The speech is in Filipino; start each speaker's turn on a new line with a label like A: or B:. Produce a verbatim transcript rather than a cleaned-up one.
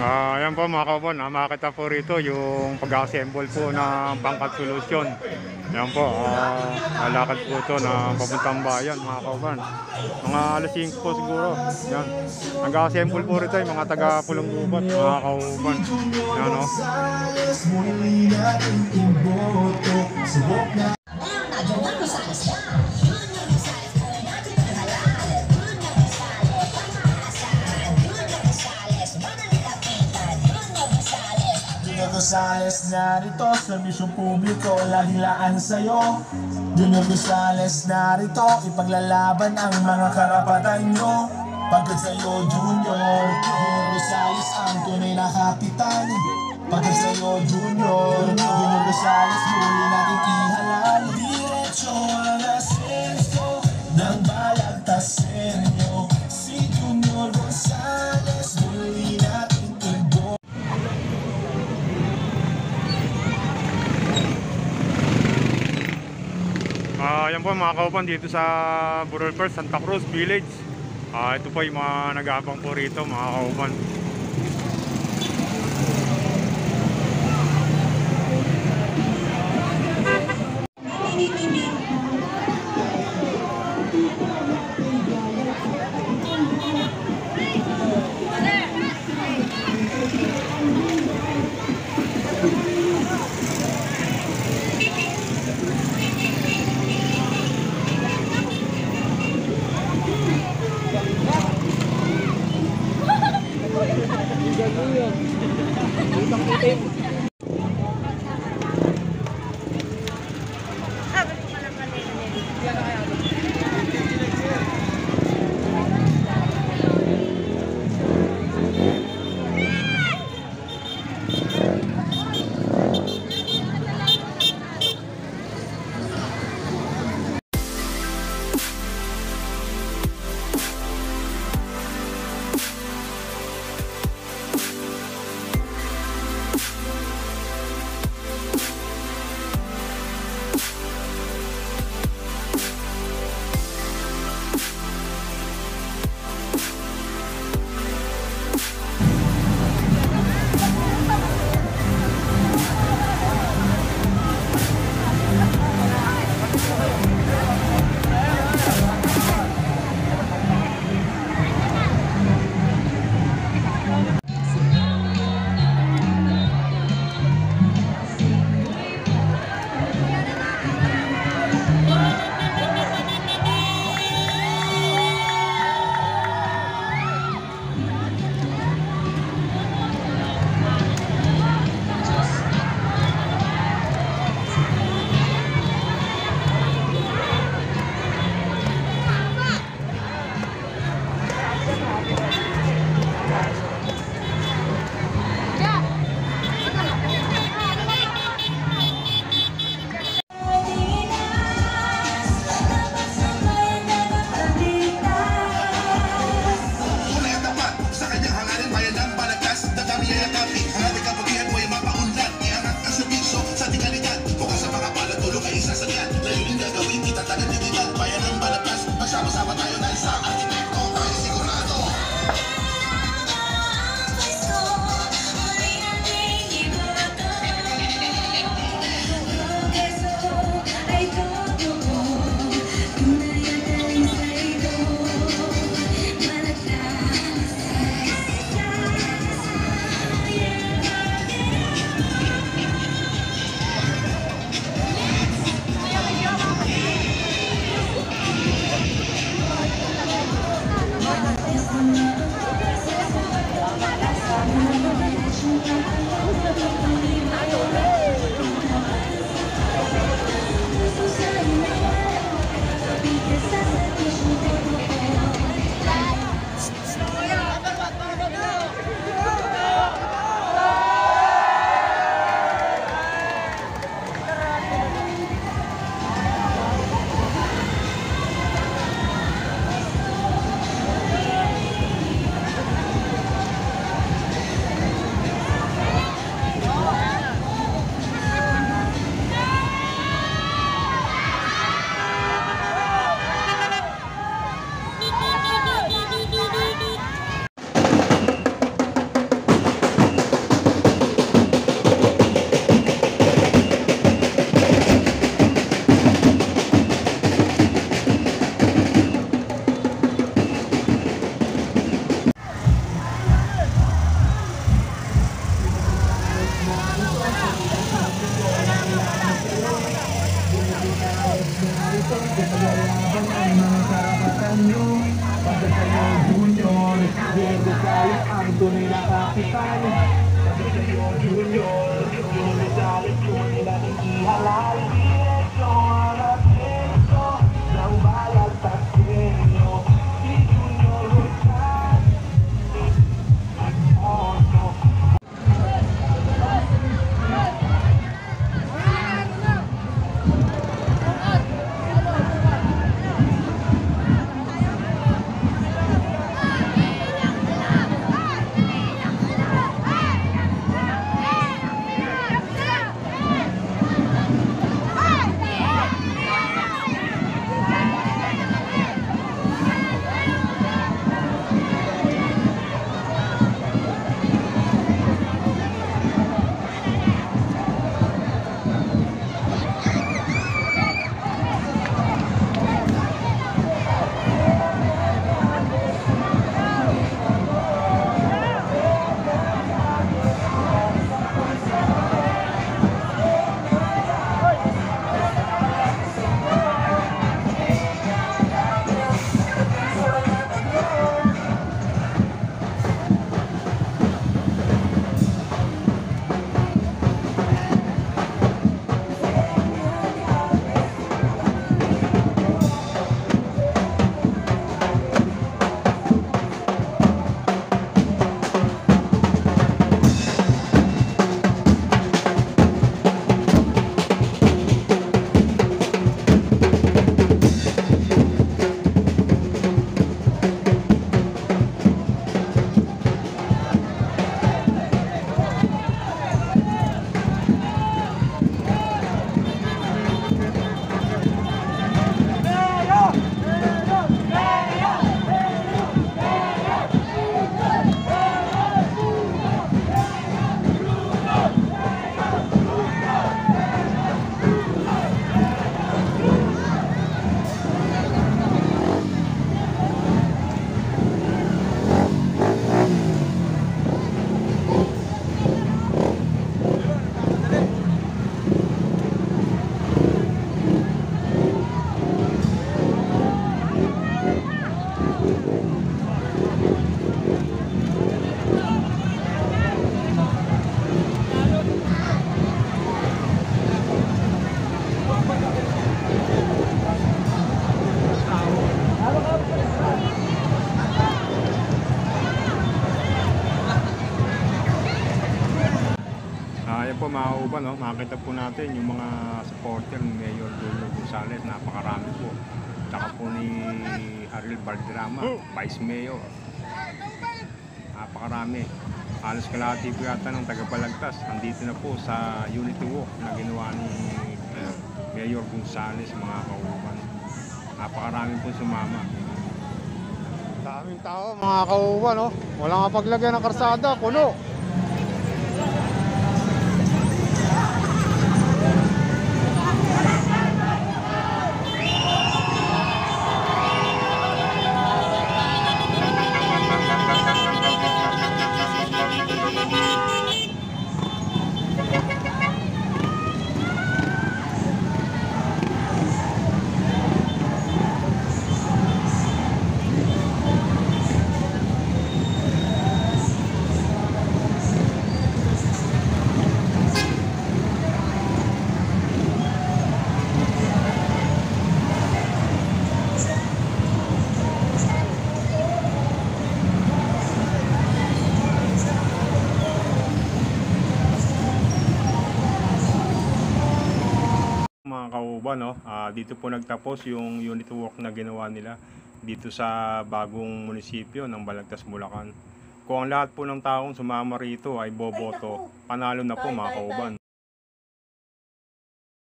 A: Ah, ayan po mga kauban, ah, makita po rito yung pag-assemble po ng Bangkag Solution. Ayan po, ah, lalakad po ito na papuntang bayan mga kauban. Mga alas singko po siguro. Ayan. Nag-assemble po rito yung mga taga Pulong Gubat mga kauban. Ayan o.
B: Gonzales narito, serbisyong publiko, lahilaan sa'yo. Junior Gonzales narito, ipaglalaban ang mga karapatan nyo. Pagkat sa'yo Junior, Junior Gonzales ang tunay na kapitan. Pagkat sa'yo Junior, Junior Gonzales muli natin ihalal. Diretso ang asenso ng balagtasenyo. Si Junior Gonzales muli natin ibo.
A: Ah, ayan po mga kauban dito sa Burol First, Santa Cruz Village. Ah, ito po yung mga nag-aabang po rito mga kauban.
B: Gonzales narito, ipaglalaban ang mga karapatan nyo. Pagkat kayo junior, Javier Gonzales ang tunay na kapitan. Pagkat kayo junior, Javier Gonzales tunay na ihalal. Diretso ang asenso ng balagtas ninyo. Si Junior Gonzales. Oh, no.
A: Ayan po mga kauban, no? Makikita po natin yung mga supporter ni Mayor Julio Gonzales, napakarami po. Tsaka po ni Ariel Valderrama, Vice Mayor. Napakarami. Halos kalahati po yata ng taga-Balagtas. Andito na po sa Unity Walk na ginawa ni uh, Mayor Gonzales, mga kauban. Napakarami po sumama. Daming tao mga kauban, no? Walang kapaglagyan ng karsada, puno. Mga kauban, no? Ah, dito po nagtapos yung unity walk na ginawa nila dito sa bagong munisipyo ng Balagtas, Bulacan. Kung ang lahat po ng taong sumama rito ay boboto, panalo na po mga kauban.